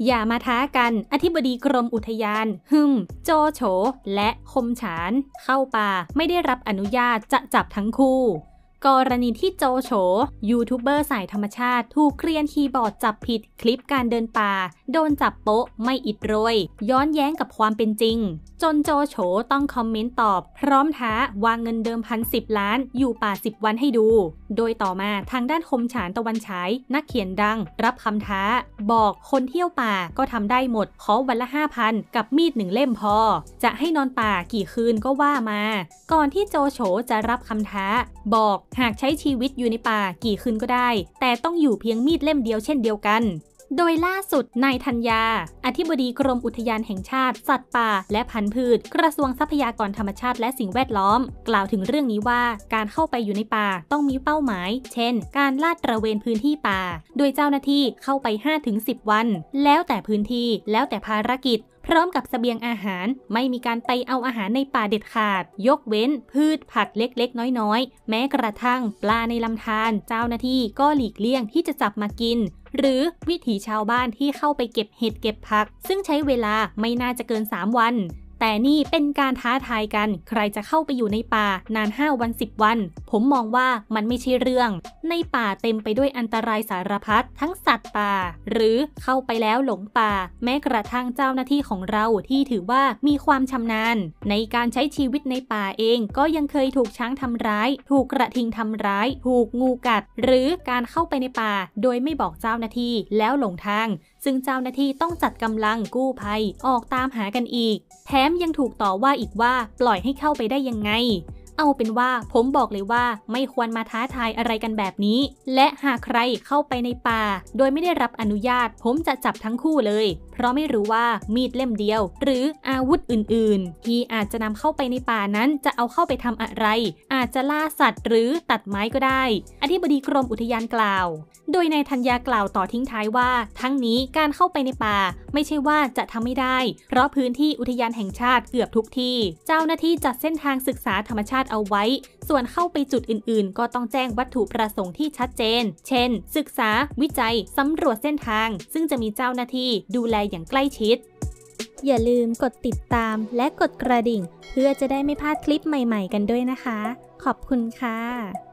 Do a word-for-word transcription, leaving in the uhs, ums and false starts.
อย่ามาท้ากันอธิบดีกรมอุทยานหึมโจโฉและคมฉานเข้าป่าไม่ได้รับอนุญาตจะจับทั้งคู่กรณีที่โจโฉยูทูบเบอร์สายธรรมชาติถูกเกรียนคีย์บอร์ดจับผิดคลิปการเดินป่าโดนจับโป๊ะไม่อิดโรยย้อนแย้งกับความเป็นจริงจนโจโฉต้องคอมเมนต์ตอบพร้อมท้าวางเงินเดิมพันสิบล้านอยู่ป่าสิบวันให้ดูโดยต่อมาทางด้านคมฉานตะวันฉายนักเขียนดังรับคำท้าบอกคนเที่ยวป่าก็ทำได้หมดขอวันละห้าพันกับมีดหนึ่งเล่มพอจะให้นอนป่ากี่คืนก็ว่ามาก่อนที่โจโฉจะรับคำท้าบอกหากใช้ชีวิตอยู่ในป่ากี่คืนก็ได้แต่ต้องอยู่เพียงมีดเล่มเดียวเช่นเดียวกันโดยล่าสุดนายธัญญาอธิบดีกรมอุทยานแห่งชาติสัตว์ป่าและพันธุ์พืชกระทรวงทรัพยากรธรรมชาติและสิ่งแวดล้อมกล่าวถึงเรื่องนี้ว่าการเข้าไปอยู่ในป่าต้องมีเป้าหมายเช่นการลาดตระเวนพื้นที่ป่าโดยเจ้าหน้าที่เข้าไป ห้าถึงสิบ วันแล้วแต่พื้นที่แล้วแต่ภารกิจพร้อมกับเสบียงอาหารไม่มีการไปเอาอาหารในป่าเด็ดขาดยกเว้นพืชผักเล็กๆน้อยๆแม้กระทั่งปลาในลำธารเจ้าหน้าที่ก็หลีกเลี่ยงที่จะจับมากินหรือวิถีชาวบ้านที่เข้าไปเก็บเห็ดเก็บผักซึ่งใช้เวลาไม่น่าจะเกินสามวันแต่นี่เป็นการท้าทายกันใครจะเข้าไปอยู่ในป่านานห้าวันสิบวันผมมองว่ามันไม่ใช่เรื่องในป่าเต็มไปด้วยอันตรายสารพัดทั้งสัตว์ป่าหรือเข้าไปแล้วหลงป่าแม้กระทั่งเจ้าหน้าที่ของเราที่ถือว่ามีความชำนาญในการใช้ชีวิตในป่าเองก็ยังเคยถูกช้างทำร้ายถูกกระทิงทำร้ายถูกงูกัดหรือการเข้าไปในป่าโดยไม่บอกเจ้าหน้าที่แล้วหลงทางซึ่งเจ้าหน้าที่ต้องจัดกำลังกู้ภัยออกตามหากันอีกแถมยังถูกต่อว่าอีกว่าปล่อยให้เข้าไปได้ยังไงเอาเป็นว่าผมบอกเลยว่าไม่ควรมาท้าทายอะไรกันแบบนี้และหากใครเข้าไปในป่าโดยไม่ได้รับอนุญาตผมจะจับทั้งคู่เลยเพราะไม่รู้ว่ามีดเล่มเดียวหรืออาวุธอื่นๆที่อาจจะนำเข้าไปในป่านั้นจะเอาเข้าไปทำอะไรอาจจะล่าสัตว์หรือตัดไม้ก็ได้อธิบดีกรมอุทยานกล่าวโดยนายธัญญากล่าวต่อทิ้งท้ายว่าทั้งนี้การเข้าไปในป่าไม่ใช่ว่าจะทำไม่ได้เพราะพื้นที่อุทยานแห่งชาติเกือบทุกที่เจ้าหน้าที่จัดเส้นทางศึกษาธรรมชาติเอาไว้ส่วนเข้าไปจุดอื่นๆก็ต้องแจ้งวัตถุประสงค์ที่ชัดเจนเช่นศึกษาวิจัยสำรวจเส้นทางซึ่งจะมีเจ้าหน้าที่ดูแลอย่างใกล้ชิดอย่าลืมกดติดตามและกดกระดิ่งเพื่อจะได้ไม่พลาดคลิปใหม่ๆกันด้วยนะคะขอบคุณค่ะ